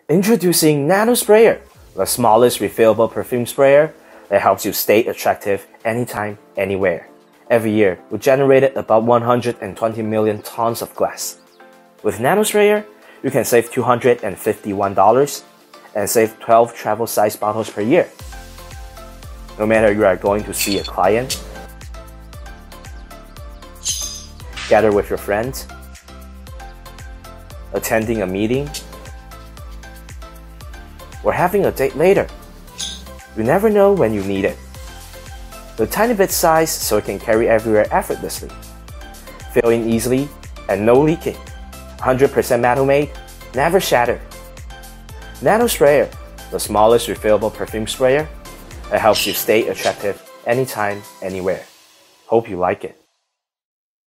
Introducing nanoSprayer, the smallest refillable perfume sprayer that helps you stay attractive anytime, anywhere. Every year, we generated about 120 million tons of glass. With nanoSprayer, you can save $251 and save 12 travel-size bottles per year. No matter you are going to see a client, gather with your friends, attending a meeting, or having a date later, you never know when you need it. The tiny bit size so it can carry everywhere effortlessly. Fill in easily and no leaking. 100% metal made, never shattered. nanoSprayer, the smallest refillable perfume sprayer that helps you stay attractive anytime, anywhere. Hope you like it.